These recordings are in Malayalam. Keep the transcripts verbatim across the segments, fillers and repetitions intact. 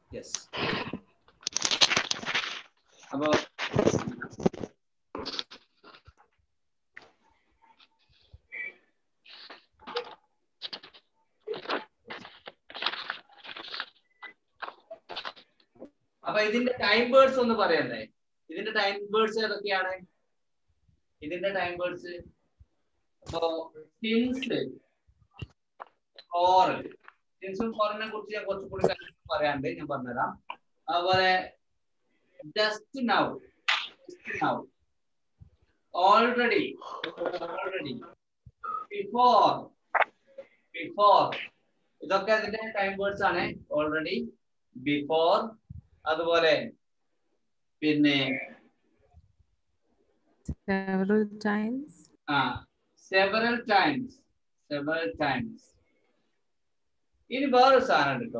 Yes. അപ്പൊ അപ്പൊ ഇതിന്റെ ടൈം വേർഡ്സ് ഒന്ന് പറയണ്ടേ? ഇതിന്റെ ടൈം വേർഡ്സ് ഏതൊക്കെയാണ്? ഇതിന്റെ ടൈം വേർഡ്സ് സിൻസ്, ഫോർ. സിൻസും ഫോറിനെ കുറിച്ച് ഞാൻ കുറച്ചുകൂടി കാര്യങ്ങൾ പറയാണ്ട്, ഞാൻ പറഞ്ഞുതരാം. അതുപോലെ just now, just now, already, already, before, before. ഇതൊക്കെ അതിന്റെ ടൈം വേർഡ്സ് ആണ്. ഓൾറെഡി, ബിഫോർ, അതുപോലെ പിന്നെ several times. ആ several times, several times. ഇനി വേറൊരു സാധനം കേട്ടോ.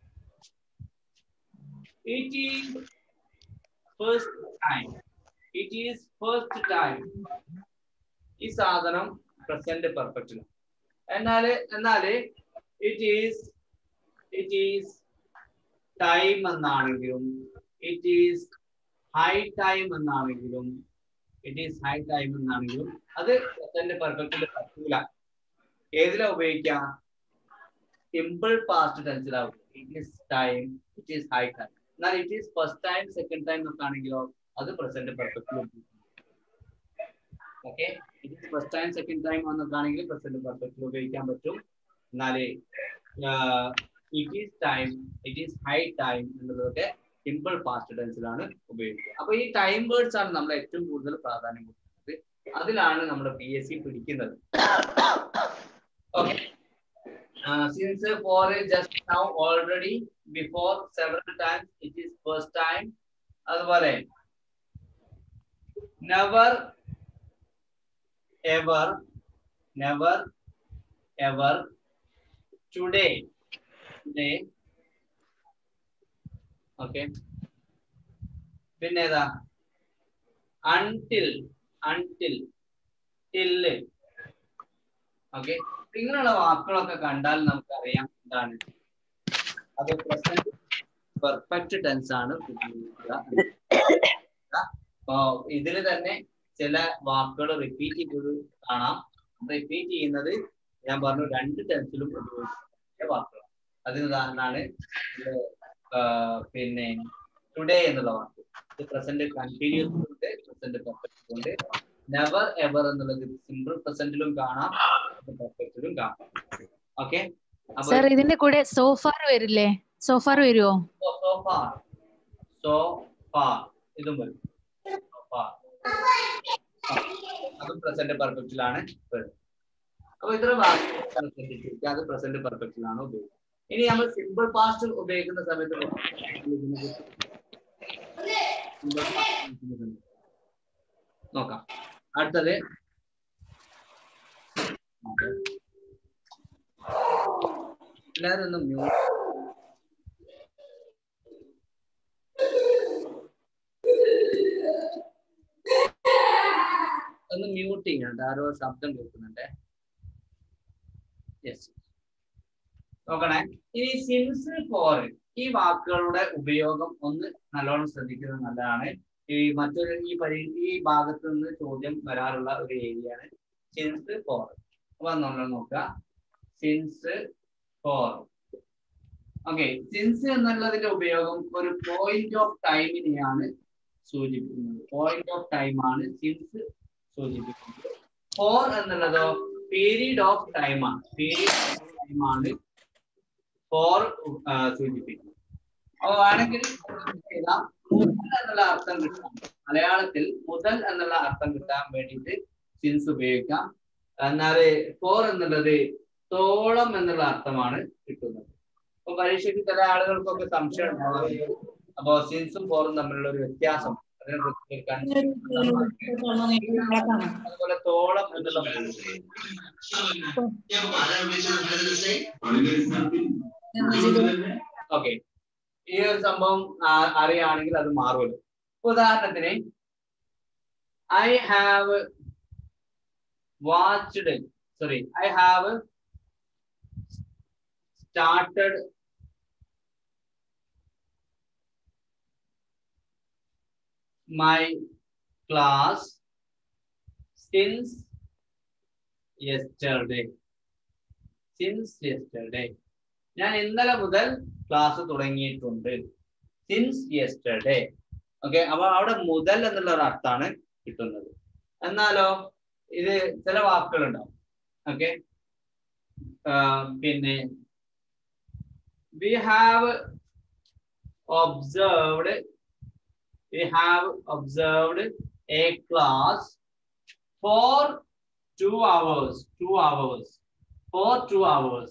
It is first time. It is first time. ഈ സാധനം പ്രസന്റ് പെർഫെക്റ്റ്. എന്നാല് എന്നാല് it is it is time എന്നാണെങ്കിലും it is high time എന്നാണെങ്കിലും it is high time എന്നാണെങ്കിലും അത് പ്രസന്റ് പെർഫെക്റ്റിൽ പറ്റൂല. ഏതിലാ ഉപയോഗിക്കാം? സിമ്പിൾ പാസ്റ്റ് ടെൻസിലാവും. It is time, it is high time. എന്നാൽ it is first time, second time എന്നൊക്കെ ആണെങ്കിലോ അത് പ്രസന്റ് പെർഫെക്റ്റിൽ ഉപയോഗിക്കും. Okay, it is first time, second time എന്നൊക്കെ ആണെങ്കിൽ പ്രസന്റ് പെർഫെക്റ്റിൽ ഉപയോഗിക്കാൻ പറ്റും. എന്നാല് it is time, it is high time എന്നുള്ളതൊക്കെ സിമ്പിൾ പാസ്റ്റ് ടെൻസിലാണ് ഉപയോഗിക്കുക. അപ്പൊ ഈ ടൈം വേർഡ്സ് ആണ് നമ്മൾ ഏറ്റവും കൂടുതൽ പ്രാധാന്യം കൊടുക്കുന്നത്. അതിലാണ് നമ്മുടെ പി എസ് സി പിടിക്കുന്നത്. Okay, since, for, just now, already, before, several times, it is first time, അതുപോലെ never, ever, never, ever, today, today. Okay, പിന്നെ ഏതാ? Until, until, till. ഓക്കെ, ഇങ്ങനെയുള്ള വാക്കുകളൊക്കെ കണ്ടാൽ നമുക്കറിയാം എന്താണ് അത് പ്രസന്റ് പെർഫെക്റ്റ് ടെൻസ് ആണ് ഉപയോഗിക്കുക. അപ്പോ ഇതിൽ തന്നെ ചില വാക്കുകൾ റിപ്പീറ്റ് ചെയ്തത് കാണാം. റിപ്പീറ്റ് ചെയ്യുന്നത് ഞാൻ പറഞ്ഞു രണ്ട് ടെൻസിലും ഉപയോഗിക്കുന്ന വാക്കുകളാണ്. അതിന് ഉദാഹരണമാണ് പിന്നെ ടുഡേ എന്നുള്ള വാക്ക്. ഇത് പ്രസന്റ് കണ്ടിന്യൂസ് ഉണ്ട്, പ്രസന്റ് പെർഫെക്റ്റ് ഉണ്ട്. നെവർ എവർ എന്നുള്ളത് സിമ്പിൾ പ്രസന്റിലും കാണാം, പെർഫെക്റ്റിലും കാണാം. ഓക്കെ, സർ ഇതിന്റെ കൂടെ സോ ഫാർ വരില്ലേ? സോ ഫാർ വരുമോ? സോ ഫാർ, സോ ഫാർ ഇതും വരും. സോ ഫാർ അതും പ്രസന്റ് പെർഫെക്റ്റിലാണ് വരുന്നത്. അപ്പൊ ഇത്ര വാക്കുകൾ ശ്രദ്ധിച്ചിരിക്കുക, അത് പ്രസന്റ് പെർഫെക്റ്റിലാണ് ഉപയോഗിക്കുന്നത്. ഇനി നമ്മൾ സിമ്പിൾ പാസ്റ്റ് ഉപയോഗിക്കുന്ന സമയത്ത് നോക്കാം. അടുത്തത് എല്ലാവരും ഒന്ന് മ്യൂട്ട്, ഒന്ന് മ്യൂട്ട് ചെയ്യണ്ട, ആരോ ശബ്ദം കേൾക്കുന്നുണ്ട്. യെസ്, നോക്കണേ. ഇനി സിൻസ്, ഫോർ, ഈ വാക്കുകളുടെ ഉപയോഗം ഒന്ന് നല്ലോണം ശ്രദ്ധിക്കുന്നത് നല്ലതാണ്. ഈ മറ്റൊരു ഈ പരി ഈ ഭാഗത്ത് നിന്ന് ചോദ്യം വരാറുള്ള ഒരു ഏരിയയാണ് സിൻസ്, ഫോർ. അപ്പൊ നമ്മൾ നോക്കുക, സിൻസ്, ഫോർ. ഓക്കെ, സിൻസ് എന്നുള്ളതിന്റെ ഉപയോഗം ഒരു പോയിന്റ് ഓഫ് ടൈമിനെയാണ് സൂചിപ്പിക്കുന്നത്. പോയിന്റ് ഓഫ് ടൈം ആണ് സിൻസ് സൂചിപ്പിക്കുന്നത്. ഫോർ എന്നുള്ളതോ പീരീഡ് ഓഫ് ടൈം ആണ്. പീരീഡ് ഓഫ് ടൈം ആണ് ഫോർ സൂചിപ്പിക്കുന്നത്. അപ്പൊ വേണമെങ്കിൽ മുതൽ എന്നുള്ള അർത്ഥം കിട്ടാം, മലയാളത്തിൽ മുതൽ എന്നുള്ള അർത്ഥം കിട്ടാൻ വേണ്ടിയിട്ട് സിൻസ് ഉപയോഗിക്കാം. എന്നാല് ഫോർ എന്നുള്ളത് തോളം എന്നുള്ള അർത്ഥമാണ് കിട്ടുന്നത്. അപ്പൊ പരീക്ഷയ്ക്ക് ചില ആളുകൾക്കൊക്കെ സംശയം ഉണ്ടാവാറുണ്ട്. അപ്പൊ സിൻസും ഫോറും തമ്മിലുള്ള ഒരു വ്യത്യാസം അതിനെ കുറിച്ച് അതുപോലെ തോളം എന്നുള്ള ഓക്കെ, ഈ ഒരു സംഭവം അറിയുകയാണെങ്കിൽ അത് മാറുമല്ലോ. ഉദാഹരണത്തിന് I have watched, sorry I have started my class since yesterday. Since yesterday. ഞാൻ ഇന്നലെ മുതൽ ക്ലാസ് തുടങ്ങിയിട്ടുണ്ട്. Since yesterday. ഓക്കെ, അപ്പൊ അവിടെ മുതൽ എന്നുള്ള ഒരു അർത്ഥമാണ് കിട്ടുന്നത്. എന്നാലോ ഇത് ചില വാക്കുകൾ ഉണ്ടാവും. ഓക്കെ, പിന്നെ we have observed we have observed a class for two hours two hours for two hours.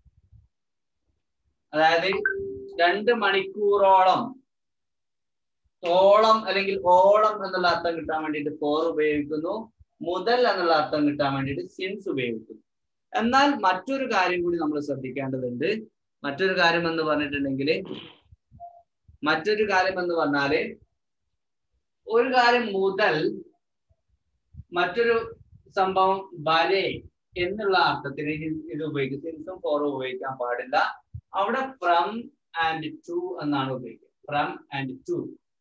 അതായത് രണ്ട് മണിക്കൂറോളം, ഓളം അല്ലെങ്കിൽ ഓളം എന്നുള്ള അർത്ഥം കിട്ടാൻ വേണ്ടിയിട്ട് ഫോർ ഉപയോഗിക്കുന്നു, മുതൽ എന്നുള്ള അർത്ഥം കിട്ടാൻ വേണ്ടിയിട്ട് സിൻസ് ഉപയോഗിക്കുന്നു. എന്നാൽ മറ്റൊരു കാര്യം കൂടി നമ്മൾ ശ്രദ്ധിക്കേണ്ടതുണ്ട്. മറ്റൊരു കാര്യം എന്ന് പറഞ്ഞിട്ടുണ്ടെങ്കിൽ മറ്റൊരു കാര്യം എന്ന് പറഞ്ഞാല് ഒരു കാര്യം മുതൽ, മറ്റൊരു സംഭവം വരെ എന്നുള്ള അർത്ഥത്തിന് ഇത് ഉപയോഗിക്കും. സിൻസും ഫോറും ഉപയോഗിക്കാൻ പാടില്ല. അവിടെ ഫ്രം ആൻഡ് ടു എന്നാണ് ഉപയോഗിക്കുക. From and to.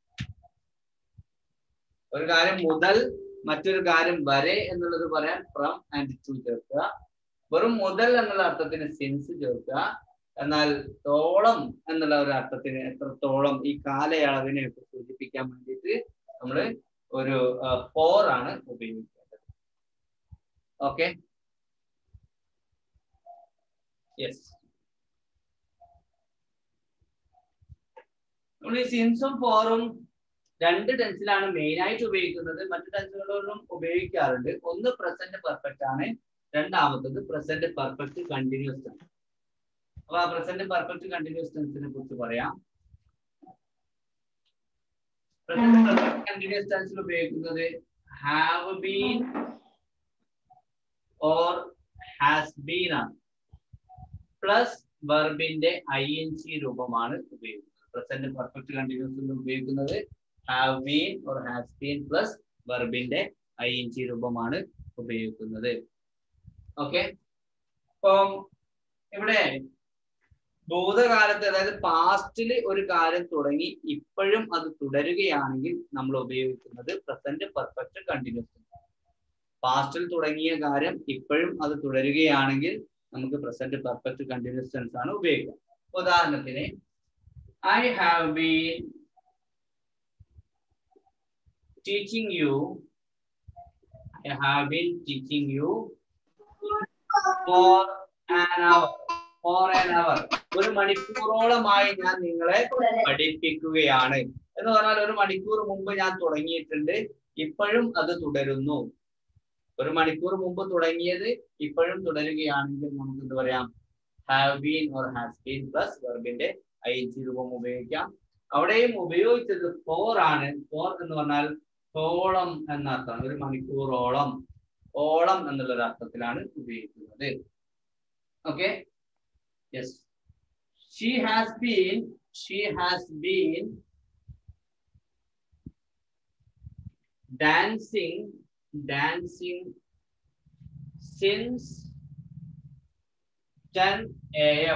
ഒരു കാര്യം മുതൽ മറ്റൊരു കാര്യം വരെ എന്നുള്ളത് പറയാൻ ഫ്രം ആൻഡ് ടു ചേർക്കുക. വെറും മുതൽ എന്നുള്ള അർത്ഥത്തിന് സിൻസ് ചേർക്കുക. എന്നാൽ തോളം എന്നുള്ള ഒരു അർത്ഥത്തിന്, എത്രത്തോളം, ഈ കാലയളവിനെ സൂചിപ്പിക്കാൻ വേണ്ടിയിട്ട് നമ്മൾ ഒരു ഫോർ ആണ് ഉപയോഗിക്കേണ്ടത്. Okay, yes. നമ്മൾ ഈ സിൻസും ഫോറും രണ്ട് ടെൻസിലാണ് മെയിൻ ആയിട്ട് ഉപയോഗിക്കുന്നത്. മറ്റു ടെൻസുകളിലും ഉപയോഗിക്കാറുണ്ട്. ഒന്ന് പ്രസന്റ് പെർഫെക്റ്റ് ആണ്, രണ്ടാമത്തത് പ്രസന്റ് പെർഫെക്റ്റ് കണ്ടിന്യൂസ് ആണ്. അപ്പൊ ആ പ്രസന്റ് പെർഫെക്റ്റ് കണ്ടിന്യൂസ് ടെൻസിനെ കുറിച്ച് പറയാം. പ്രസന്റ് പെർഫെക്റ്റ് കണ്ടിന്യൂസ് ടെൻസിൽ ഉപയോഗിക്കുന്നത് have been or has been ആണ്. പ്ലസ് വെർബിന്റെ ഐ എൻ ജി രൂപമാണ് ഉപയോഗിക്കുന്നത്. പ്രസന്റ് പെർഫെക്റ്റ് കണ്ടിന്യൂസിൽ ഉപയോഗിക്കുന്നത് have been or has been plus വെർബിന്റെ ഐ എൻ ജി രൂപമാണ് ഉപയോഗിക്കുന്നത്. ഓക്കെ, അപ്പം ഇവിടെ ഭൂതകാലത്ത്, അതായത് പാസ്റ്റിൽ ഒരു കാര്യം തുടങ്ങി ഇപ്പോഴും അത് തുടരുകയാണെങ്കിൽ നമ്മൾ ഉപയോഗിക്കുന്നത് പ്രസന്റ് പെർഫെക്റ്റ് കണ്ടിന്യൂസ്. പാസ്റ്റിൽ തുടങ്ങിയ കാര്യം ഇപ്പോഴും അത് തുടരുകയാണെങ്കിൽ നമുക്ക് പ്രസന്റ് പെർഫെക്റ്റ് കണ്ടിന്യൂസ് ടെൻസ് ആണ് ഉപയോഗിക്കുക. ഉദാഹരണത്തിന് I have been teaching you I have been teaching you for an hour for an hour ഒരു മണിക്കൂറോളമായി ഞാൻ നിങ്ങളെ പഠിപ്പിക്കുകയാണ് എന്ന് പറഞ്ഞാൽ ഒരു മണിക്കൂർ മുമ്പ് ഞാൻ തുടങ്ങിയിട്ടുണ്ട്, ഇപ്പോഴും അത് തുടരുന്നു. ഒരു മണിക്കൂർ മുമ്പ് തുടങ്ങിയത് ഇപ്പോഴും തുടരുകയാണെങ്കിൽ നമുക്ക് എന്ത് പറയാം? have been or has been plus വെർബിന്റെ ഐ എൻ ജി രൂപം ഉപയോഗിക്കാം. അവിടെയും ഉപയോഗിച്ചത് ഫോർ ആണ്. ഫോർ എന്ന് പറഞ്ഞാൽ ഓളം എന്ന അർത്ഥമാണ്. ഒരു മണിക്കൂറോളം, ഓളം എന്നുള്ള ഒരു അർത്ഥത്തിലാണ് ഉപയോഗിക്കുന്നത്. Okay, yes. She has been she has been dancing dancing since ten a m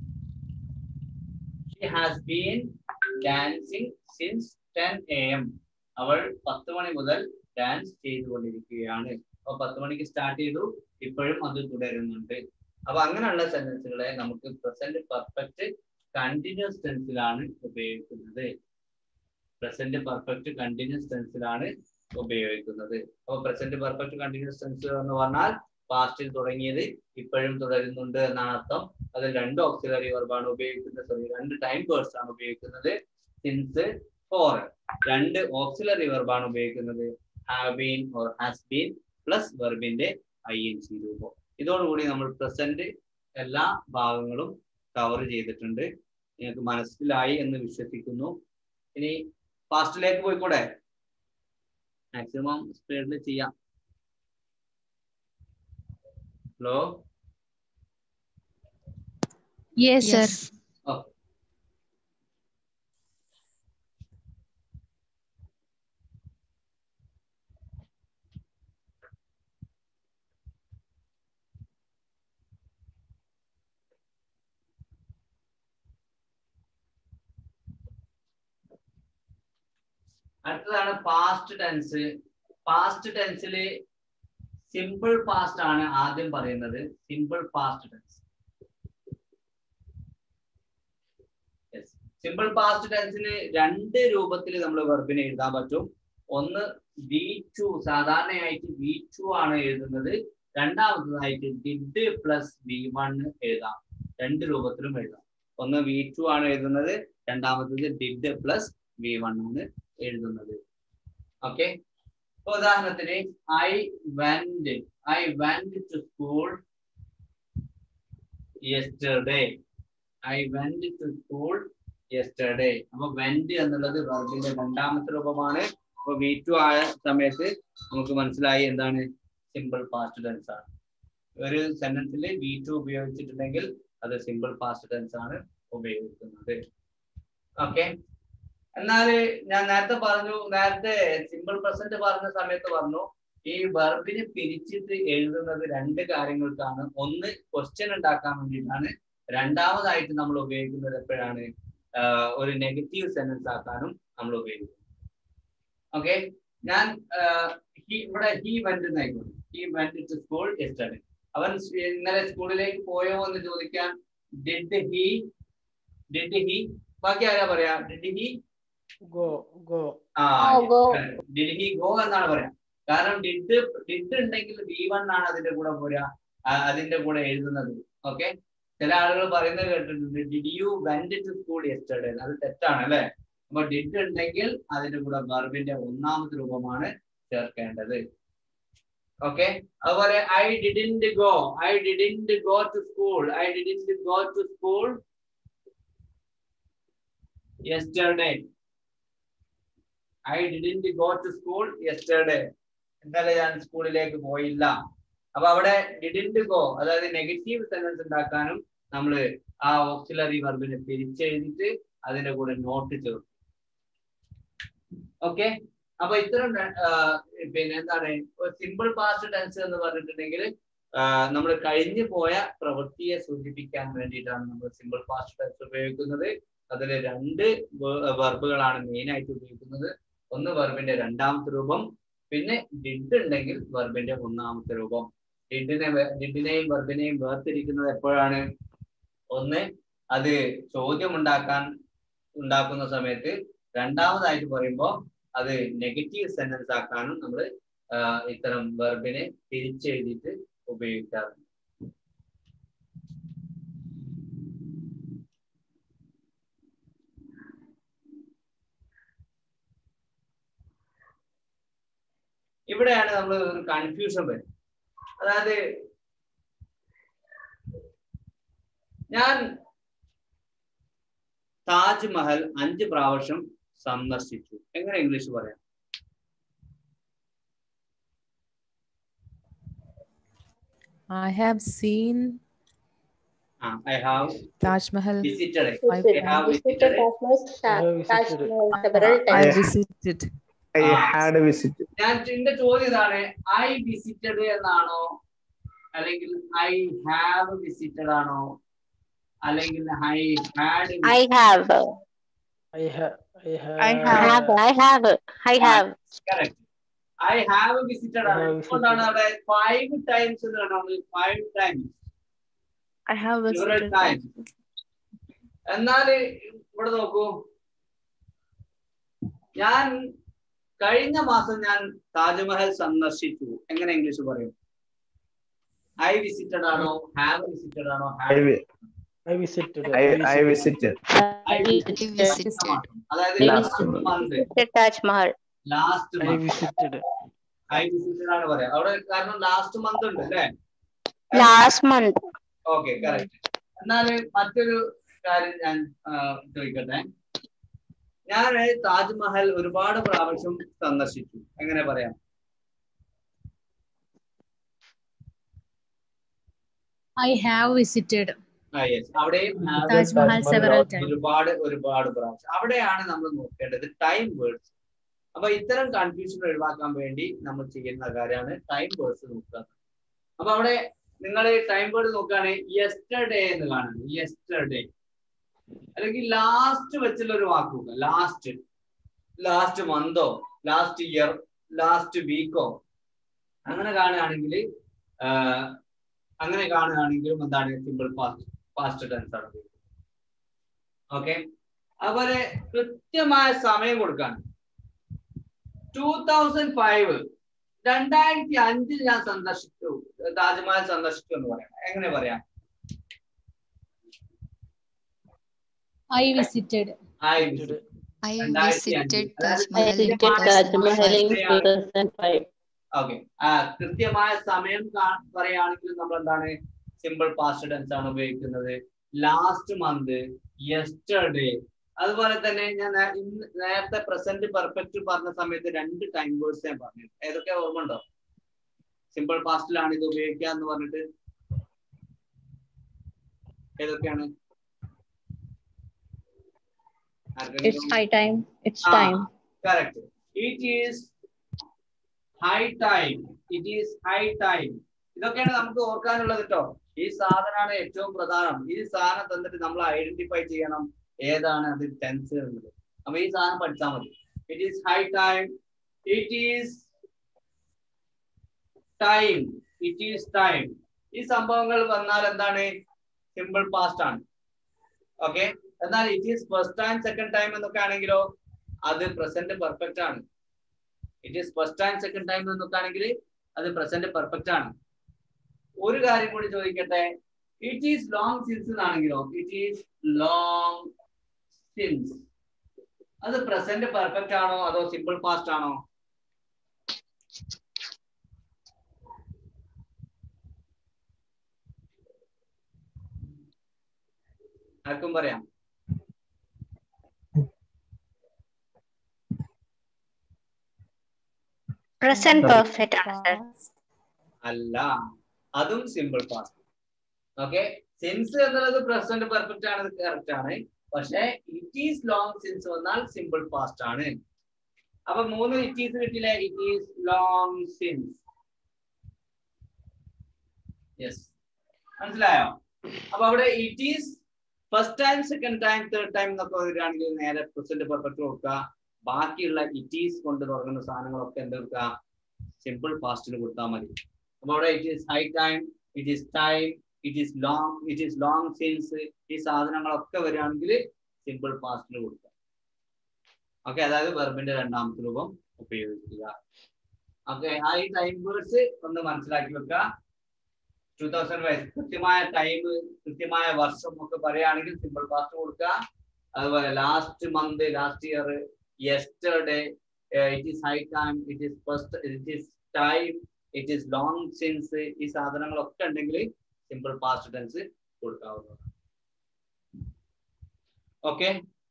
She has been dancing since ten a m അവൾ പത്ത് മണി മുതൽ ഡാൻസ് ചെയ്തുകൊണ്ടിരിക്കുകയാണ്. അപ്പൊ പത്ത് മണിക്ക് സ്റ്റാർട്ട് ചെയ്തു, ഇപ്പോഴും അത് തുടരുന്നുണ്ട്. അപ്പൊ അങ്ങനെയുള്ള സെന്റൻസുകളെ നമുക്ക് പ്രസന്റ് പെർഫെക്റ്റ് കണ്ടിന്യൂസ് ടെൻസിലാണ് ഉപയോഗിക്കുന്നത്. പ്രസന്റ് പെർഫെക്റ്റ് കണ്ടിന്യൂസ് ടെൻസിലാണ് ഉപയോഗിക്കുന്നത്. അപ്പൊ പ്രസന്റ് പെർഫെക്റ്റ് കണ്ടിന്യൂസ് ടെൻസ് എന്ന് പറഞ്ഞാൽ പാസ്റ്റിൽ തുടങ്ങിയത് ഇപ്പോഴും തുടരുന്നുണ്ട് എന്നാണ് അർത്ഥം. അതിൽ രണ്ട് ഓക്സിലറി വെർബാണ് ഉപയോഗിക്കുന്നത്, സോറി രണ്ട് ടൈം വേർഡ്സ് ആണ് ഉപയോഗിക്കുന്നത്. Since, for. രണ്ട് ഓക്സിലറി വെർബാണ് ഉപയോഗിക്കുന്നത്, have been or has been plus വെർബിന്റെ ഐ എൻ ജി രൂപം. ഇതോടുകൂടി നമ്മൾ പ്രസന്റ് എല്ലാ ഭാഗങ്ങളും കവർ ചെയ്തിട്ടുണ്ട്. നിങ്ങൾക്ക് മനസ്സിലായി എന്ന് വിശ്വസിക്കുന്നു. ഇനി പാസ്റ്റിലേക്ക് പോയിക്കൂടെ? മാക്സിമം സ്പീഡിൽ ചെയ്യാം. Hello? Yes, sir. Okay. അടുത്തതാണ് പാസ്റ്റ് ടെൻസ്. പാസ്റ്റ് ടെൻസില് സിമ്പിൾ പാസ്റ്റ് ആണ് ആദ്യം പറയുന്നത്. Simple past tense. Simple past ടെൻസിന് രണ്ട് രൂപത്തിൽ നമ്മൾ വെർബിനെ എഴുതാൻ പറ്റും. ഒന്ന് വി ടു, സാധാരണയായിട്ട് വി ടു ആണ് എഴുതുന്നത്. രണ്ടാമത്തതായിട്ട് ഡിഡ് പ്ലസ് വി വൺ എഴുതാം. രണ്ട് രൂപത്തിലും എഴുതാം. ഒന്ന് വി ടു ആണ് എഴുതുന്നത്, രണ്ടാമത്തത് ഡിഡ് പ്ലസ് വി വൺ ആണ് എഴുതുന്നത്. ഓക്കെ, ഉദാഹരണത്തിന് I went I went to school yesterday. I went to school yesterday. അപ്പൊ വെന്റ് എന്നുള്ളത് വെർബിന്റെ രണ്ടാമത്തെ രൂപമാണ്. അപ്പൊ വി ടു ആയ സമയത്ത് നമുക്ക് മനസ്സിലായി എന്താണ് സിമ്പിൾ പാസ്റ്റ് ടെൻസ് ആണ്. ഒരു സെന്റൻസിൽ വി ടു ഉപയോഗിച്ചിട്ടുണ്ടെങ്കിൽ അത് സിമ്പിൾ പാസ്റ്റ് ടെൻസ് ആണ് ഉപയോഗിക്കുന്നത്. ഓക്കെ, എന്നാല് ഞാൻ നേരത്തെ പറഞ്ഞു, നേരത്തെ സിമ്പിൾ പ്രസന്റ് പറഞ്ഞ സമയത്ത് പറഞ്ഞു ഈ വെർബിനെ പിരിച്ചിട്ട് എഴുതുന്നത് രണ്ട് കാര്യങ്ങൾക്കാണ്. ഒന്ന് ക്വസ്റ്റ്യൻ ഉണ്ടാക്കാൻ വേണ്ടിയിട്ടാണ്. രണ്ടാമതായിട്ട് നമ്മൾ ഉപയോഗിക്കുന്നത് എപ്പോഴാണ് ഒരു നെഗറ്റീവ് സെന്റൻസ് ആക്കാനും നമ്മൾ ഉപയോഗിക്കുന്നത്. ഓക്കെ, ഞാൻ ഇവിടെ ഹി വെന്റ് എന്നായിക്കോട്ടെ. He went to school yesterday. അവൻ ഇന്നലെ സ്കൂളിലേക്ക് പോയോ എന്ന് ചോദിക്കാൻ ഡിഡ് ഹി ഡിഡ് ഹി ബാക്കി ആരാ പറയാ? ഡിഡ് ഹി ഗോ ഗോ ആ ഡിഡ് ഹി ഗോ എന്നാണ് പറയാ. കാരണം ഡിഡ് ഡിഡ് ഉണ്ടെങ്കിൽ വി വൺ ആണ് അതിന്റെ കൂടെ പോരാ, അതിന്റെ കൂടെ എഴുതുന്നത്. ഓക്കെ, ചില ആളുകൾ പറയുന്നത് കേട്ടിട്ടുണ്ട് did you went to school yesterday. അത് തെറ്റാണ് അല്ലെ. അപ്പൊ ഡിഡ് ഉണ്ടെങ്കിൽ അതിന്റെ കൂടെ വെർബിന്റെ ഒന്നാമത്തെ രൂപമാണ് ചേർക്കേണ്ടത്. ഓക്കെ, അതുപോലെ I didn't go I didn't go to school I didn't go to school yesterday. I didn't go to school yesterday. ഇന്നലെ ഞാൻ സ്കൂളിലേക്ക് പോയില്ല. അപ്പൊ അവിടെ ഡിഡിന്റ് ഗോ, അതായത് നെഗറ്റീവ് സെന്റൻസ് ഉണ്ടാക്കാനും നമ്മൾ ആ ഓക്സിലറി വെർബിനെ പിരിച്ചെഴുതിട്ട് അതിന്റെ കൂടെ നോട്ട് ചേർക്കും. ഓക്കെ, അപ്പൊ ഇത്തരം പിന്നെ എന്താണ് സിമ്പിൾ പാസ്റ്റ് ടെൻസ് എന്ന് പറഞ്ഞിട്ടുണ്ടെങ്കിൽ നമ്മൾ കഴിഞ്ഞു പോയ പ്രവൃത്തിയെ സൂചിപ്പിക്കാൻ വേണ്ടിയിട്ടാണ് നമ്മൾ സിമ്പിൾ പാസ്റ്റ് ടെൻസ് ഉപയോഗിക്കുന്നത്. അതിൽ രണ്ട് വെർബുകളാണ് മെയിൻ ആയിട്ട് ഉപയോഗിക്കുന്നത്. ഒന്ന് വെർബിന്റെ രണ്ടാമത്തെ രൂപം, പിന്നെ ഡിഡ് ഉണ്ടെങ്കിൽ വെർബിന്റെ ഒന്നാമത്തെ രൂപം. ഡിഡിനെ ഡിഡിനെയും വെർബിനെയും വേർതിരിക്കുന്നത് എപ്പോഴാണ്? ഒന്ന് അത് ചോദ്യം ഉണ്ടാക്കാൻ ഉണ്ടാക്കുന്ന സമയത്ത്, രണ്ടാമതായിട്ട് പറയുമ്പോൾ അത് നെഗറ്റീവ് സെന്റൻസ് ആക്കാനും നമ്മൾ ഇത്തരം വെർബിനെ തിരിച്ചെഴുതിയിട്ട് ഉപയോഗിക്കാറുണ്ട്. ഇവിടെയാണ് നമ്മൾ ഒരു കൺഫ്യൂഷൻ വരുന്നത്. അതായത് ഞാൻ താജ്മഹൽ അഞ്ച് പ്രാവശ്യം സന്ദർശിച്ചു. എങ്ങനെ ഇംഗ്ലീഷ് പറയാം? I have seen uh, I have Taj Mahal. visited. I have visited. several I times. visited. I had visited. ഞാൻ എന്റെ ചോദ്യം ഇതാണ്, ഐ വിസിറ്റഡ് എന്നാണോ അല്ലെങ്കിൽ ഐ ഹാവ് വിസിറ്റഡ് ആണോ അല്ലെങ്കിൽ I had? I have. I have. I have. I have. I have. I have. Correct. I have visited ആണ്. അതുകൊണ്ടാണ് അവിടെ ഫൈവ് ടൈംസ് എന്ന് പറയുന്നത്. Five times. I have visited. ടൈംസ്. എന്നാൽ ഇവിടെ നോക്കൂ, ഞാൻ കഴിഞ്ഞ മാസം ഞാൻ താജ്മഹൽ സന്ദർശിച്ചു. എങ്ങനെ ഇംഗ്ലീഷ് പറയും? ഐ വിസിറ്റഡ് ആണോ ഹാവ് വിസിറ്റഡ് ആണോ? I visited. I, I visited. I visited. അതായത് last month Taj Mahal. Last I visited. I visited ആണ് പറയാം അവിടെ, കാരണം ലാസ്റ്റ് മന്ത് ഉണ്ട് അല്ലേ? Last month. Okay, correct. എന്നാല് മറ്റൊരു കാര്യം ഞാൻ ചോദിക്കട്ടെ. ഞാൻ താജ്മഹൽ ഒരുപാട് പ്രാവശ്യം സന്ദർശിച്ചു. എങ്ങനെ പറയാം? I have visited അവിടെയും Taj Mahal several times. ഒരുപാട് ഒരുപാട് പ്രാവശ്യം. അവിടെയാണ് നമ്മൾ നോക്കേണ്ടത് ടൈം വേർഡ്സ്. അപ്പൊ ഇത്തരം കൺഫ്യൂഷൻ ഒഴിവാക്കാൻ വേണ്ടി നമ്മൾ ചെയ്യുന്ന കാര്യമാണ് ടൈം വേർഡ്സ് നോക്കുക. അപ്പൊ അവിടെ നിങ്ങൾ ടൈം വേർഡ് നോക്കുകയാണെങ്കിൽ യെസ്റ്റർഡേ എന്ന് കാണുന്നത്, യെസ്റ്റർഡേ അല്ലെങ്കിൽ ലാസ്റ്റ് വെച്ചുള്ള ഒരു വാക്ക് നോക്കുക. ലാസ്റ്റ് ലാസ്റ്റ് മന്തോ ലാസ്റ്റ് ഇയർ ലാസ്റ്റ് വീക്കോ അങ്ങനെ കാണുകയാണെങ്കിൽ അങ്ങനെ കാണുകയാണെങ്കിലും എന്താണ് സിമ്പിൾ പാസ്റ്റ് പാസ്റ്റ് ടെൻസ് ആണ്. ഓക്കെ, അതുപോലെ കൃത്യമായ സമയം കൊടുക്കാണ്. ടൂ തൗസൻഡ് ഫൈവ് രണ്ടായിരത്തി അഞ്ചിൽ ഞാൻ സന്ദർശിച്ചു, താജ്മഹൽ സന്ദർശിച്ചു എന്ന് പറയാം. എങ്ങനെ പറയാം? I visited. I visited. I രണ്ടായിരത്തി അഞ്ചിൽ. visited അതായത് Taj Mahal in visited Taj Mahal in two two thousand five. thousand five. Okay, ആ കൃത്യമായ സമയം കാ- പറയുകയാണെങ്കിൽ നമ്മൾ എന്താണ് സിമ്പിൾ പാസ്റ്റ് ടെൻസ് ആണ് ഉപയോഗിക്കുന്നത്. Last month, yesterday. അതുപോലെ തന്നെ ഞാൻ നേ- ഇന്ന് നേരത്തെ പ്രസന്റ് പെർഫെക്റ്റ് പറഞ്ഞ സമയത്ത് രണ്ട് ടൈം വേർഡ്സ് ഞാൻ പറഞ്ഞു. ഏതൊക്കെ ഓർമ്മ ഉണ്ടോ? സിമ്പിൾ പാസ്റ്റിലാണ് ഇത് ഉപയോഗിക്കുക എന്ന് പറഞ്ഞിട്ട് ഏതൊക്കെയാണ്? It's high time. It's Ah, time. correct. It is high time. It is high time. ഇതൊക്കെയാണ് നമുക്ക് ഓർക്കാനുള്ളത് കേട്ടോ. ഈ സാധനമാണ് ഏറ്റവും പ്രധാനം. ഈ സാധനം തന്നിട്ട് നമ്മൾ ഐഡന്റിഫൈ ചെയ്യണം ഏതാണ് അത് ടെൻസ് എന്നുള്ളത്. അപ്പൊ ഈ സാധനം പഠിച്ചാൽ മതി. It is high time. It is time. It is time. ഈ സംഭവങ്ങൾ വന്നാൽ എന്താണ് സിമ്പിൾ പാസ്റ്റ് ആണ്. ഓക്കെ, എന്നാൽ it is first time second time എന്നൊക്കെ ആണെങ്കിലോ അത് പ്രസന്റ് പെർഫെക്റ്റ് ആണ്. It is first time second time എന്നൊക്കെ ആണെങ്കിൽ അത് പ്രസന്റ് പെർഫെക്റ്റ് ആണ്. ഒരു കാര്യം കൂടി ചോദിക്കട്ടെ, ഇറ്റ് ഈസ് ലോങ് സിൻസ് എന്നാണെങ്കിലോ ഇറ്റ് ഈസ് ലോങ് സിൻസ് അത് പ്രസന്റ് പെർഫെക്റ്റ് ആണോ അതോ സിമ്പിൾ പാസ്റ്റ് ആണോ? ആർക്കും പറയാം? Present perfect answer. അല്ല, അതും സിമ്പിൾ പാസ്റ്റ്. ഓക്കെ, സിൻസ് എന്നുള്ളത് പ്രസന്റ് പെർഫെക്റ്റ് ആണ്, കറക്റ്റ് ആണ്. പക്ഷെ ഇറ്റ് ഈസ് ലോങ് സിൻസ് വന്നാൽ സിമ്പിൾ പാസ്റ്റ് ആണ്. അപ്പൊ മൂന്ന് ഇറ്റ് ഈസ് കിട്ടില്ലേ? It is long since. Yes, മനസ്സിലായോ? അപ്പൊ അവിടെ it is first time second time third time എന്നൊക്കെ വരികയാണെങ്കിൽ നേരെ പ്രസന്റ് പെർഫെക്റ്റ് കൊടുക്കുക. ബാക്കിയുള്ള ഇറ്റ് ഈസ് കൊണ്ട് തുടങ്ങുന്ന സാധനങ്ങളൊക്കെ എന്ത് കൊടുക്കുക? സിമ്പിൾ പാസ്റ്റിന് കൊടുത്താൽ മതി. അപ്പൊ അവിടെ it is high time, it is time, it is long, it is long since, ഈ സാധനങ്ങളൊക്കെ വരികയാണെങ്കിൽ സിമ്പിൾ പാസ്റ്റിന് കൊടുക്കുക. ഓക്കെ, അതായത് വെർബിന്റെ രണ്ടാമത്തെ രൂപം ഉപയോഗിക്കുക. ഓക്കെ, ആ ഈ ടൈം വേർഡ്സ് ഒന്ന് മനസ്സിലാക്കി വെക്കുക. ടൂ തൗസൻഡ് വൈസ് കൃത്യമായ ടൈം, കൃത്യമായ വർഷം ഒക്കെ പറയുകയാണെങ്കിൽ സിമ്പിൾ പാസ്റ്റ് കൊടുക്കുക. അതുപോലെ last month, last year, yesterday, it is high time, it is first, it is time, it is long since, ഈ സാധനങ്ങളൊക്കെ ഉണ്ടെങ്കിൽ സിമ്പിൾ പാസ്റ്റ് ടെൻസ് കൊടുക്കാവുന്നതാണ്. ഓക്കെ,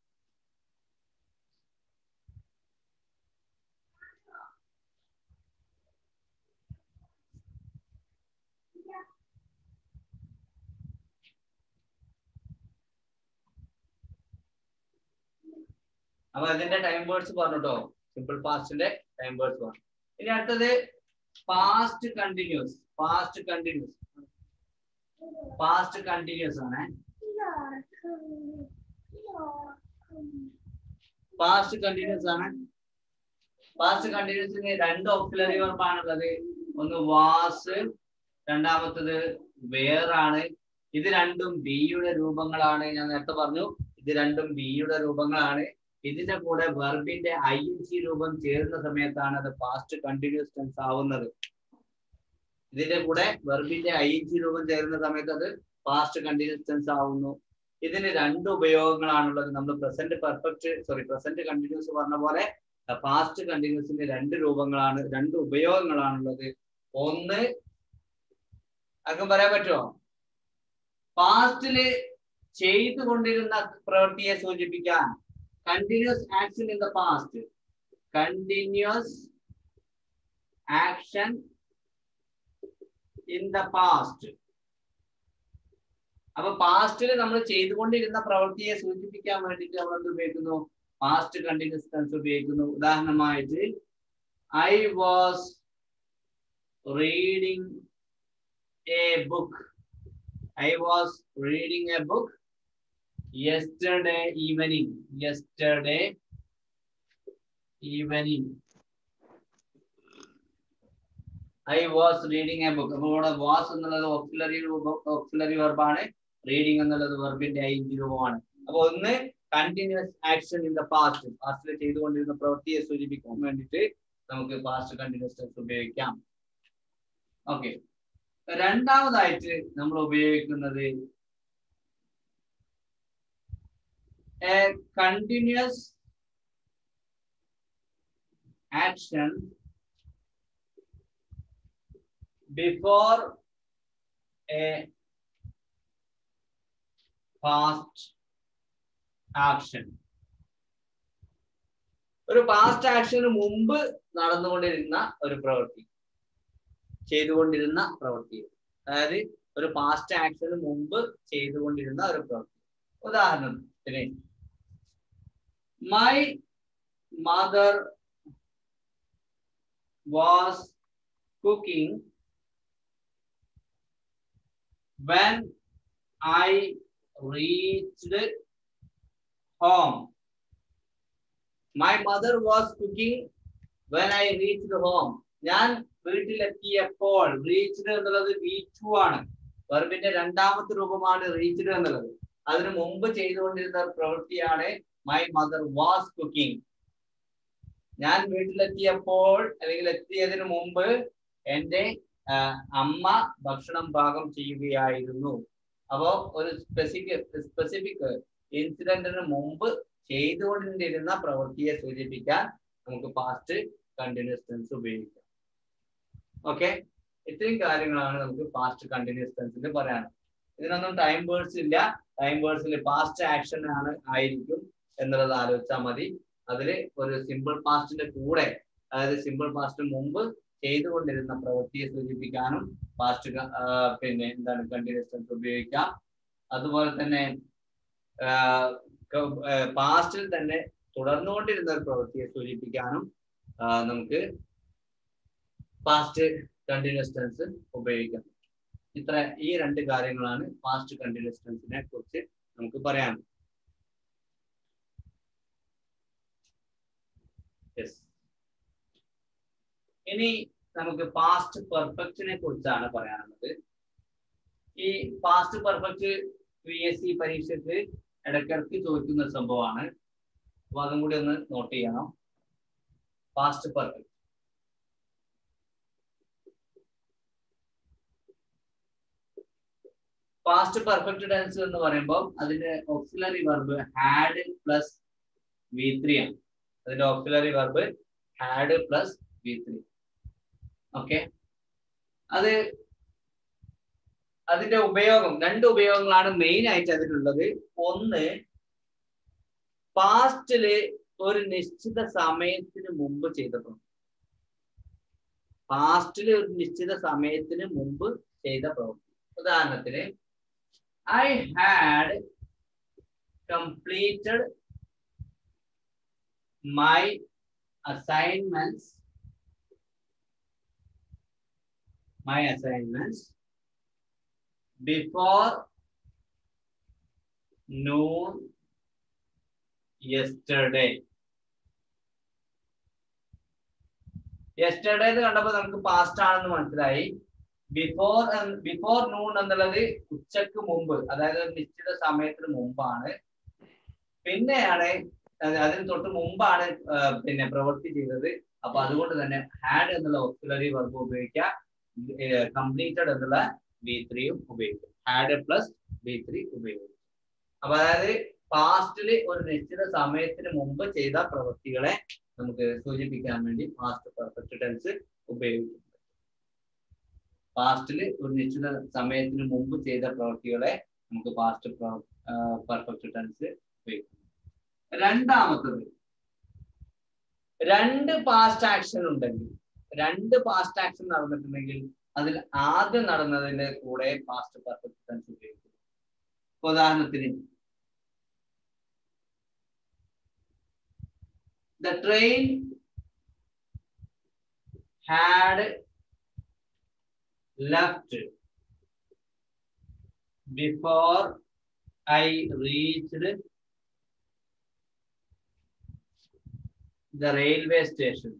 അപ്പൊ അതിന്റെ ടൈം വേർഡ്സ് പറഞ്ഞിട്ടോ, സിമ്പിൾ പാസ്റ്റിന്റെ ടൈം വേർഡ്സ് പറഞ്ഞു. ഇനി അടുത്തത് past continuous. Past continuous past continuous ആണ്. പാസ്റ്റ് കണ്ടിന്യൂസ് ആണ്. പാസ്റ്റ് കണ്ടിന്യൂസിന് രണ്ട് ഓക്സിലറി വെർബ് ആണുള്ളത്. ഒന്ന് വാസ്, രണ്ടാമത്തത് വേർ ആണ്. ഇത് രണ്ടും ബിയുടെ രൂപങ്ങളാണ്. ഞാൻ നേരത്തെ പറഞ്ഞു ഇത് രണ്ടും ബിയുടെ രൂപങ്ങളാണ്. ഇതിന്റെ കൂടെ വെർബിന്റെ ഐ എൻ സി രൂപം ചേരുന്ന സമയത്താണ് അത് പാസ്റ്റ് കണ്ടിന്യൂസ് ടെൻസ് ആവുന്നത്. ഇതിന്റെ കൂടെ വെർബിന്റെ ഐ എൻ സി രൂപം ചേരുന്ന സമയത്ത് അത് പാസ്റ്റ് കണ്ടിന്യൂസ് ടെൻസ് ആവുന്നു. ഇതിന് രണ്ട് ഉപയോഗങ്ങളാണുള്ളത്. നമ്മൾ present perfect sorry present continuous പറഞ്ഞ പോലെ പാസ്റ്റ് കണ്ടിന്യൂസിന്റെ രണ്ട് രൂപങ്ങളാണ്, രണ്ട് ഉപയോഗങ്ങളാണുള്ളത്. ഒന്ന് ആർക്കും പറയാൻ പറ്റുമോ? പാസ്റ്റില് ചെയ്തുകൊണ്ടിരുന്ന പ്രവൃത്തിയെ സൂചിപ്പിക്കാൻ continuous action in the past, continuous action in the past. അപ്പൊ പാസ്റ്റില് നമ്മൾ ചെയ്തുകൊണ്ടിരുന്ന പ്രവൃത്തിയെ സൂചിപ്പിക്കാൻ വേണ്ടിയിട്ട് നമ്മൾ എന്ത് ഉപയോഗിക്കുന്നു? പാസ്റ്റ് കണ്ടിന്യൂസ് ടെൻസ് ഉപയോഗിക്കുന്നു. ഉദാഹരണമായിട്ട് I was reading a book. I was reading a book yesterday evening. Yesterday evening. I was reading a book. അപ്പോൾ ഇവിടെ was എന്നുള്ളത് auxiliary auxiliary verb ആണ്. Reading എന്നുള്ളത് വെർബിന്റെ ing രൂപമാണ്. അപ്പോൾ ഒന്ന് continuous action in the past. പാസ്റ്റിൽ ചെയ്തുകൊണ്ടിരുന്ന പ്രവൃത്തിയെ സൂചിപ്പിക്കാൻ വേണ്ടിയിട്ട് നമുക്ക് past continuous tense ഉപയോഗിക്കാം. ഓക്കെ. രണ്ടാമതായിട്ട് നമ്മൾ ഉപയോഗിക്കുന്നത് a continuous action before a past action. ഒരു പാസ്റ്റ് ആക്ഷന് മുമ്പ് നടന്നുകൊണ്ടിരുന്ന ഒരു പ്രവൃത്തി, ചെയ്തുകൊണ്ടിരുന്ന പ്രവൃത്തി, അതായത് ഒരു പാസ്റ്റ് ആക്ഷന് മുമ്പ് ചെയ്തുകൊണ്ടിരുന്ന ഒരു പ്രവൃത്തി. ഉദാഹരണത്തിന് my mother was cooking when I reached home. My mother was cooking when I reached home. ഞാൻ വീട്ടിലെത്തിയപ്പോൾ, reached എന്നുള്ളത് V two ആണ്. വെർബിന്റെ രണ്ടാമത്തെ രൂപമാണ് reached എന്നുള്ളത്. അതിനു മുമ്പ് ചെയ്തുകൊണ്ടിരുന്ന പ്രവൃത്തിയാണ് my mother was cooking. ഞാൻ വീട്ടിലെത്തിയപ്പോൾ അല്ലെങ്കിൽ എത്തിയതിനു മുമ്പ് എൻ്റെ അമ്മ ഭക്ഷണം പാകം ചെയ്യുകയായിരുന്നു. അപ്പോ ഒരു സ്പെസിഫിക് സ്പെസിഫിക് ഇൻസിഡന്റിന് മുമ്പ് ചെയ്തുകൊണ്ടിരുന്ന പ്രവൃത്തിയെ സൂചിപ്പിക്കാൻ നമുക്ക് പാസ്റ്റ് കണ്ടിന്യൂസ് ടെൻസ് ഉപയോഗിക്കാം. ഓക്കെ, ഇത്രയും കാര്യങ്ങളാണ് നമുക്ക് പാസ്റ്റ് കണ്ടിന്യൂസ് ടെൻസിൽ പറയാൻ. ഇതിനൊന്നും ടൈം വേർഡ്സ് ഇല്ല. ടൈം വേർഡ്സിൽ പാസ്റ്റ് ആക്ഷൻ ആണ് ആയിരിക്കും എന്നുള്ളത് ആലോചിച്ചാൽ മതി. അതില് ഒരു സിമ്പിൾ പാസ്റ്റിന്റെ കൂടെ, അതായത് സിമ്പിൾ പാസ്റ്റിന് മുമ്പ് ചെയ്തുകൊണ്ടിരുന്ന പ്രവൃത്തിയെ സൂചിപ്പിക്കാനും പാസ്റ്റ് പിന്നെ എന്താണ് കണ്ടിന്യൂസ് ടെൻസ് ഉപയോഗിക്കാം. അതുപോലെ തന്നെ പാസ്റ്റിൽ തന്നെ തുടർന്നുകൊണ്ടിരുന്ന ഒരു പ്രവൃത്തിയെ സൂചിപ്പിക്കാനും നമുക്ക് പാസ്റ്റ് കണ്ടിന്യൂസ് ടെൻസ് ഉപയോഗിക്കാം. ഇത്ര ഈ രണ്ട് കാര്യങ്ങളാണ് പാസ്റ്റ് കണ്ടിന്യൂസ് ടെൻസിനെ കുറിച്ച് നമുക്ക് പറയാൻ. ഇനി നമുക്ക് പാസ്റ്റ് പെർഫെക്റ്റിനെ കുറിച്ചാണ് പറയാനുള്ളത്. ഈ past perfect P S C പരീക്ഷയ്ക്ക് ഇടയ്ക്കിടയ്ക്ക് ചോദിക്കുന്ന സംഭവമാണ്. അപ്പൊ അതും കൂടി ഒന്ന് നോട്ട് ചെയ്യണം. Past perfect past perfect tense എന്ന് പറയുമ്പോൾ അതിന്റെ auxiliary verb had plus V three ആണ്. അതിന്റെ auxiliary verb had plus V three. Okay, അത് അതിന്റെ ഉപയോഗം, രണ്ട് ഉപയോഗങ്ങളാണ് മെയിൻ ആയിട്ട് അതിനുള്ളത്. ഒന്ന്, പാസ്റ്റില് ഒരു നിശ്ചിത സമയത്തിന് മുമ്പ് ചെയ്ത പ്രവൃത്തി. പാസ്റ്റില് ഒരു നിശ്ചിത സമയത്തിന് മുമ്പ് ചെയ്ത പ്രവൃത്തി. ഉദാഹരണത്തിന് I had completed my assignments my assignments before noon yesterday. yesterday എന്ന് കണ്ടപ്പോൾ നമുക്ക് പാസ്റ്റ് ആണെന്ന് മനസ്സിലായി. ബിഫോർ ബിഫോർ നൂൺ എന്നുള്ളത് ഉച്ചക്ക് മുമ്പ്, അതായത് നിശ്ചിത സമയത്തിന് മുമ്പാണ്. പിന്നെയാണ് അതിന് തൊട്ട് മുമ്പാണ് പിന്നെ പ്രവൃത്തി ചെയ്തത്. അപ്പൊ അതുകൊണ്ട് തന്നെ ഹാഡ് എന്നുള്ള ഓക്സിലറി വെർബ് ഉപയോഗിക്കുക, കംപ്ലീറ്റഡ് എന്നുള്ള വി ത്രീയും ഉപയോഗിക്കും. ഹാഡ് പ്ലസ് വി ത്രീ ഉപയോഗിക്കും. അപ്പൊ അതായത് പാസ്റ്റില് ഒരു നിശ്ചിത സമയത്തിന് മുമ്പ് ചെയ്ത പ്രവൃത്തികളെ നമുക്ക് സൂചിപ്പിക്കാൻ വേണ്ടി പാസ്റ്റ് പെർഫെക്റ്റ് ടെൻസ് ഉപയോഗിക്കും. പാസ്റ്റില് ഒരു നിശ്ചിത സമയത്തിന് മുമ്പ് ചെയ്ത പ്രവൃത്തികളെ നമുക്ക് പാസ്റ്റ് പെർഫെക്റ്റ് ടെൻസ് ഉപയോഗിക്കും. രണ്ടാമത്തത്, രണ്ട് പാസ്റ്റ് ആക്ഷൻ ഉണ്ടെങ്കിൽ, രണ്ട് പാസ്റ്റ് ആക്ഷൻ നടന്നിട്ടുണ്ടെങ്കിൽ അതിൽ ആദ്യം നടന്നതിന്റെ കൂടെ പാസ്റ്റ് പെർഫെക്റ്റ് ടെൻസ് ഉപയോഗിക്കും. ഉദാഹരണത്തിന് the train had left before I reached the railway station.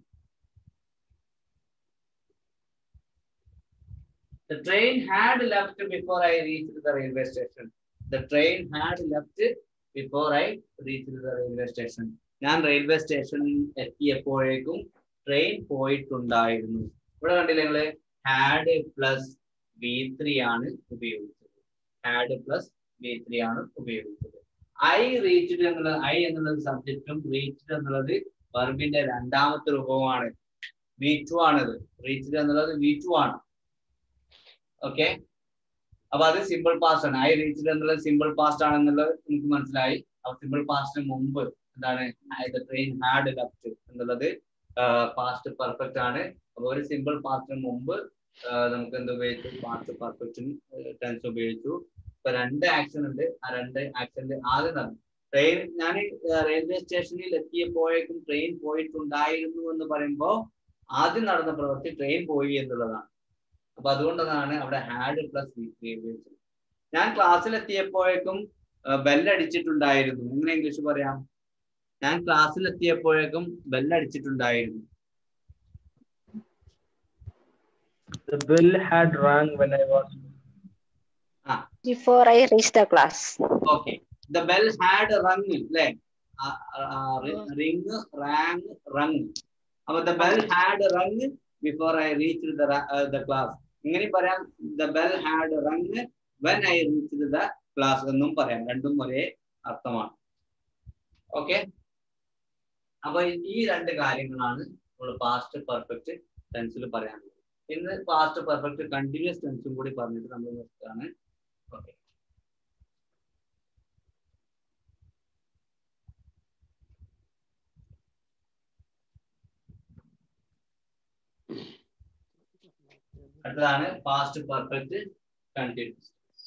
The train had left before I reached the railway station. The train had left before I reached the railway station. ഞാൻ റെയിൽവേ സ്റ്റേഷനിൽ എത്തിയപ്പോഴേക്കും ട്രെയിൻ പോയിട്ടുണ്ടായിരുന്നു. ഇവിടെ കണ്ടില്ലേ നിങ്ങള് ഹാഡ് പ്ലസ് വി ത്രീ ആണ് ഉപയോഗിച്ചത്. ഹാഡ് പ്ലസ് വി ത്രീ ആണ് ഉപയോഗിച്ചത്. ഐ റീച്ച്ഡ് എന്നുള്ളത് ഐ എന്നുള്ളത് സബ്ജക്റ്റും റീച്ച്ഡ് എന്നുള്ളത് വെർബിന്റെ രണ്ടാമത്തെ രൂപവുമാണ്. വി ടു ആണത്. റീച്ച്ഡ് എന്നുള്ളത് വി ടു ആണ്. ഓക്കെ, അപ്പൊ അത് സിമ്പിൾ പാസ്റ്റ് ആണ്. ഐ റീച്ച്ഡ് എന്നുള്ളത് സിമ്പിൾ പാസ്റ്റ് ആണെന്നുള്ളത് എനിക്ക് മനസ്സിലായി. അപ്പൊ സിമ്പിൾ പാസ്റ്റിന് മുമ്പ് എന്താണ് ട്രെയിൻ ഹാഡ് ലെഫ്റ്റ് എന്നുള്ളത് പാസ്റ്റ് പെർഫെക്റ്റ് ആണ്. അപ്പൊ ഒരു സിമ്പിൾ പാസ്റ്റിന് മുമ്പ് നമുക്ക് എന്ത് ഉപയോഗിച്ചു? പാസ്റ്റ് പെർഫെക്റ്റ് ടെൻസ് ഉപയോഗിച്ചു. ഇപ്പൊ രണ്ട് ആക്ഷൻ ഉണ്ട്. ആ രണ്ട് ആക്ഷന്റെ ആദ്യം തന്നെ ട്രെയിൻ ഞാൻ റെയിൽവേ സ്റ്റേഷനിൽ എത്തിയപ്പോഴേക്കും ട്രെയിൻ പോയിട്ടുണ്ടായിരുന്നു എന്ന് പറയുമ്പോ ആദ്യം നടന്ന പ്രവൃത്തി ട്രെയിൻ പോയി എന്നുള്ളതാണ്. അപ്പൊ അതുകൊണ്ടാണ് അവിടെ ഹാഡ് പ്ലസ് വി ത്രീ ഉപയോഗിച്ചത്. ഞാൻ ക്ലാസ്സിൽ എത്തിയപ്പോഴേക്കും ബെല്ലടിച്ചിട്ടുണ്ടായിരുന്നു. എങ്ങനെ ഇംഗ്ലീഷ് പറയാം? ഞാൻ ക്ലാസ്സിൽ എത്തിയപ്പോഴേക്കും ബെല്ലടിച്ചിട്ടുണ്ടായിരുന്നു. The bell had rang when I was ah Before I reached the class. Okay, the bell had rung, അല്ലേ? ring, rang, rung. അപ്പൊ the bell had rung before I reached the uh, the class. ഇങ്ങനെ പറയാം, the bell had rung when I reached the class എന്നും പറയാം. രണ്ടും ഒരേ അർത്ഥമാണ്. ഓക്കെ, അപ്പൊ ഈ രണ്ട് കാര്യങ്ങളാണ് നമ്മൾ പാസ്റ്റ് പെർഫെക്റ്റ് ടെൻസിൽ പറയാനുള്ളത്. ഇന്ന് പാസ്റ്റ് പെർഫെക്റ്റ് കണ്ടിന്യൂസ് ടെൻസും കൂടി പറഞ്ഞിട്ട് നമ്മൾ നിർത്തുകയാണ്. ഓക്കെ, അടുത്തതാണ് past perfect continuous.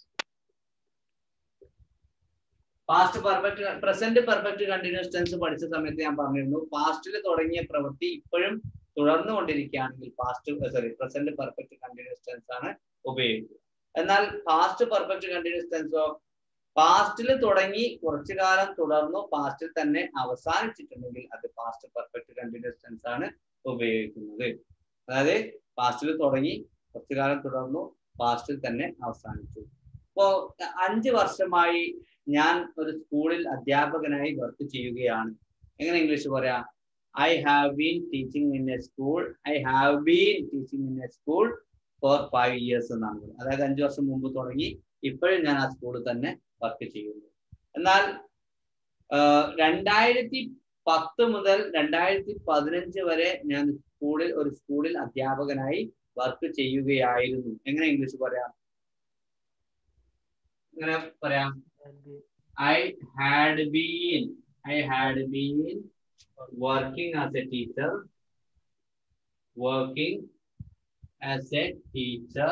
Past perfect present perfect continuous tense പഠിച്ച സമയത്ത് ഞാൻ പറഞ്ഞിരുന്നു, പാസ്റ്റിൽ തുടങ്ങിയ പ്രവൃത്തി ഇപ്പോഴും തുടർന്നുകൊണ്ടിരിക്കുകയാണെങ്കിൽ past sorry present perfect continuous tense ആണ് ഉപയോഗിക്കുക. എന്നാൽ പാസ്റ്റ് പെർഫെക്റ്റ് കണ്ടിന്യൂസ് ടെൻസോ പാസ്റ്റിൽ തുടങ്ങി കുറച്ചു കാലം തുടർന്നു പാസ്റ്റിൽ തന്നെ അവസാനിച്ചിട്ടുണ്ടെങ്കിൽ അത് പാസ്റ്റ് പെർഫെക്റ്റ് കണ്ടിന്യൂസ് ടെൻസ് ആണ് ഉപയോഗിക്കുന്നത്. അതായത് പാസ്റ്റിൽ തുടങ്ങി കുറച്ചു കാലം തുടർന്നു പാസ്റ്റിൽ തന്നെ അവസാനിച്ചു. ഇപ്പോ അഞ്ച് വർഷമായി ഞാൻ ഒരു സ്കൂളിൽ അധ്യാപകനായി വർക്ക് ചെയ്യുകയാണ്. എങ്ങനെ ഇംഗ്ലീഷ് പറയാം? I have been teaching in a school. I have been teaching in a school for five years എന്നാണ്. അതായത് അഞ്ചു വർഷം മുമ്പ് തുടങ്ങി ഇപ്പോഴും ഞാൻ ആ സ്കൂളിൽ തന്നെ വർക്ക് ചെയ്യുന്നു. എന്നാൽ രണ്ടായിരത്തി പത്ത് മുതൽ രണ്ടായിരത്തി പതിനഞ്ച് വരെ ഞാൻ സ്കൂളിൽ ഒരു സ്കൂളിൽ അധ്യാപകനായി വർക്ക് ചെയ്യുകയായിരുന്നു. എങ്ങനെ ഇംഗ്ലീഷ് പറയാം? എങ്ങനെ പറയാം? I had been I had been working as a teacher working as a teacher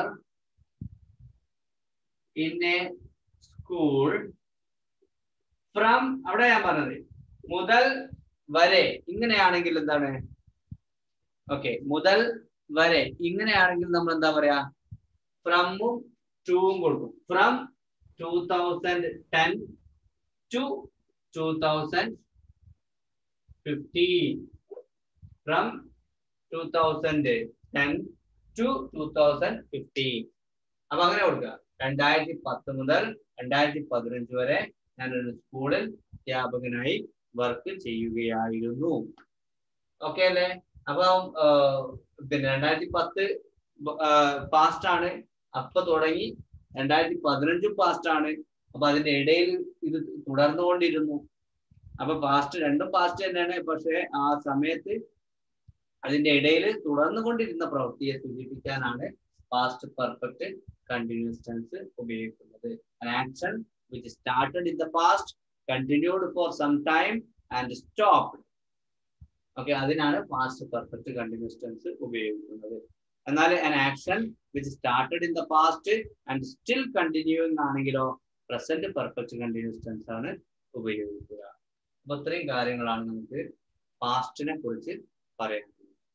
in a school from അവിടെ ഞാൻ പറഞ്ഞത് മുതൽ വരെ. ഇങ്ങനെയാണെങ്കിൽ എന്താണ്? ഓക്കെ, മുതൽ വരെ ഇങ്ങനെയാണെങ്കിൽ നമ്മൾ എന്താ പറയാ? ഫ്രമും ടൂവും കൊടുക്കും. From two thousand ten to two thousand fifteen. From two thousand ten to two thousand fifteen. അപ്പൊ അങ്ങനെ കൊടുക്കുക. രണ്ടായിരത്തി പത്ത് മുതൽ രണ്ടായിരത്തി പതിനഞ്ച് വരെ ഞാനൊരു സ്കൂളിൽ അധ്യാപകനായി വർക്ക് ചെയ്യുകയായിരുന്നു. ഓക്കെ അല്ലേ? അപ്പൊ പിന്നെ രണ്ടായിരത്തി പത്ത് പാസ്റ്റ് ആണ്, അപ്പൊ തുടങ്ങി. രണ്ടായിരത്തി പതിനഞ്ചും പാസ്റ്റ് ആണ്, അപ്പൊ അതിന്റെ ഇടയിൽ ഇത് തുടർന്നുകൊണ്ടിരുന്നു. അപ്പൊ പാസ്റ്റ് രണ്ടും പാസ്റ്റ് തന്നെയാണ്, പക്ഷെ ആ സമയത്ത് അതിന്റെ ഇടയിൽ തുടർന്നുകൊണ്ടിരുന്ന പ്രവൃത്തിയെ സൂചിപ്പിക്കാനാണ് പാസ്റ്റ് പെർഫെക്റ്റ് കണ്ടിന്യൂസ് ടെൻസ് ഉപയോഗിക്കുന്നത്. An action which started in the past, continued for some time and stopped. Okay, അതിനാണ് പാസ്റ്റ് പെർഫെക്റ്റ് കണ്ടിന്യൂസ് ടെൻസ് ഉപയോഗിക്കുന്നത്. എന്നാൽ an action which started in the past and still continuing ആണെങ്കിലോ പ്രസന്റ് പെർഫെക്റ്റ് കണ്ടിന്യൂസ് ടെൻസ് ആണ് ഉപയോഗിക്കുക. അപ്പൊ ഇത്രയും കാര്യങ്ങളാണ് നമുക്ക് പാസ്റ്റിനെ കുറിച്ച് പറയുന്നത്.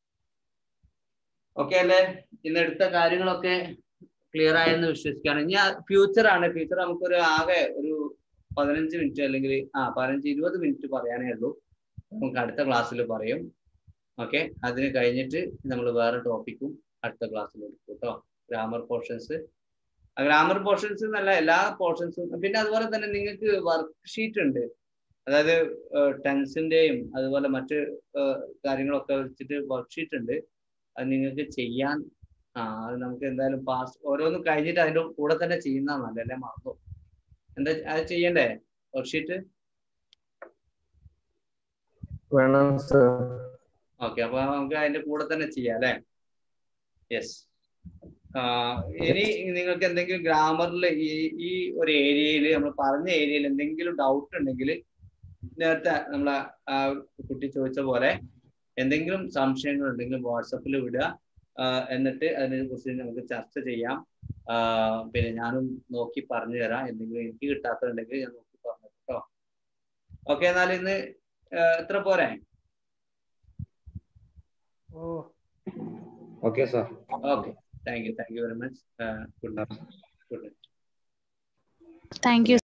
ഓക്കെ അല്ലേ? ഇന്ന് എടുത്ത കാര്യങ്ങളൊക്കെ ക്ലിയർ ആയെന്ന് വിശ്വസിക്കുകയാണ്. ഇനി ഫ്യൂച്ചർ ആണ്. ഫ്യൂച്ചർ നമുക്കൊരു ആകെ ഒരു പതിനഞ്ച് മിനിറ്റ് അല്ലെങ്കിൽ ആ പതിനഞ്ച് ഇരുപത് മിനിറ്റ് പറയാനേ ഉള്ളൂ. നമുക്ക് അടുത്ത ക്ലാസ്സിൽ പറയും. ഓക്കെ, അതിന് കഴിഞ്ഞിട്ട് നമ്മൾ വേറെ ടോപ്പിക്കും അടുത്ത ക്ലാസ്സിൽ എടുക്കും കേട്ടോ. ഗ്രാമർ പോർഷൻസ്, ഗ്രാമർ പോർഷൻസ് എന്നല്ല എല്ലാ പോർഷൻസും. പിന്നെ അതുപോലെ തന്നെ നിങ്ങൾക്ക് വർക്ക് ഷീറ്റ് ഉണ്ട്, അതായത് ടെൻസിന്റെയും അതുപോലെ മറ്റ് കാര്യങ്ങളൊക്കെ വെച്ചിട്ട് വർക്ക് ഷീറ്റ് ഉണ്ട്. അത് നിങ്ങൾക്ക് ചെയ്യാൻ ആ അത് നമുക്ക് എന്തായാലും പാസ് ഓരോന്നും കഴിഞ്ഞിട്ട് അതിൻ്റെ കൂടെ തന്നെ ചെയ്യുന്നതാണ് നല്ലല്ലേ. മറന്നു എന്താ അത് ചെയ്യണ്ടേ വർക്ക് ഷീറ്റ്? വേണം സർ. ഓക്കെ, അപ്പൊ നമുക്ക് അതിന്റെ കൂടെ തന്നെ ചെയ്യാം അല്ലേ. യെസ്. ഇനി നിങ്ങൾക്ക് എന്തെങ്കിലും ഗ്രാമറിൽ ഈ ഈ ഒരു ഏരിയയിൽ നമ്മൾ പറഞ്ഞ ഏരിയയിൽ എന്തെങ്കിലും ഡൗട്ട് ഉണ്ടെങ്കിൽ നേരത്തെ നമ്മളെ കുട്ടി ചോദിച്ച പോലെ എന്തെങ്കിലും സംശയങ്ങൾ ഉണ്ടെങ്കിൽ വാട്സപ്പിൽ വിടുക. എന്നിട്ട് അതിനെ കുറിച്ച് നമുക്ക് ചർച്ച ചെയ്യാം. പിന്നെ ഞാനും നോക്കി പറഞ്ഞു തരാം. എന്തെങ്കിലും എനിക്ക് കിട്ടാത്തതുണ്ടെങ്കിൽ ഞാൻ നോക്കി പറഞ്ഞു കേട്ടോ. ഓക്കെ, എന്നാൽ ഇന്ന് എത്ര പോരെ? Okay, sir. Okay, thank you, thank you very much. Uh, good night. Good night. Thank you.